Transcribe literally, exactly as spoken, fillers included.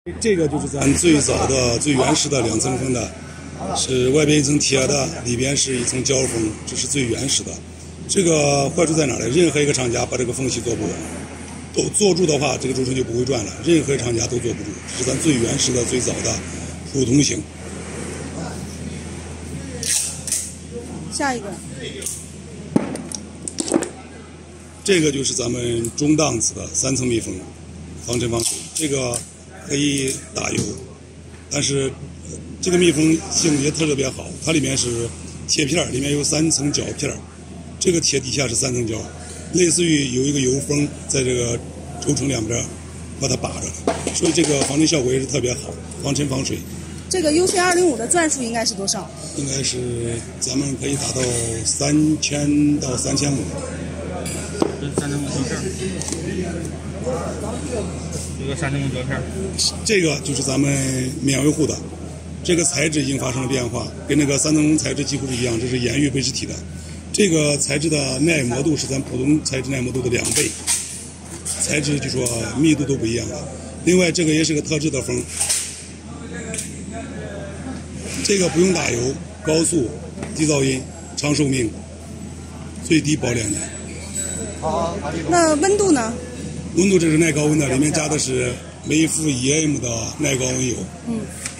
这个就是咱最早的、最原始的两层风的，是外边一层铁的，里边是一层胶封，这是最原始的。这个坏处在哪呢？任何一个厂家把这个缝隙做不稳，都做住的话，这个轴承就不会转了。任何厂家都做不住，这是咱最原始的、最早的普通型。 下一个， 这个就是咱们中档次的三层密封，防尘防水。这个可以打油，但是这个密封性也特别好。它里面是铁片，里面有三层胶片，这个铁底下是三层胶，类似于有一个油封在这个轴承两边把它把着，所以这个防尘效果也是特别好，防尘防水。 这个 U 圈二零五的钻数应该是多少？ 应该是咱们可以达到三千到三千五。 这是三层胶片，这个三层胶片， 这个就是咱们免维护的。这个材质已经发生了变化，跟那个三层材质几乎是一样，这是盐玉贝氏体的。这个材质的耐磨度是咱普通材质耐磨度的两倍，材质就说密度都不一样了。另外，这个也是个特制的风，这个不用打油，高速、低噪音、长寿命，最低保两年。 那温度呢？ 温度这是耐高温的，里面加的是每伏一 M 的耐高温油。 嗯。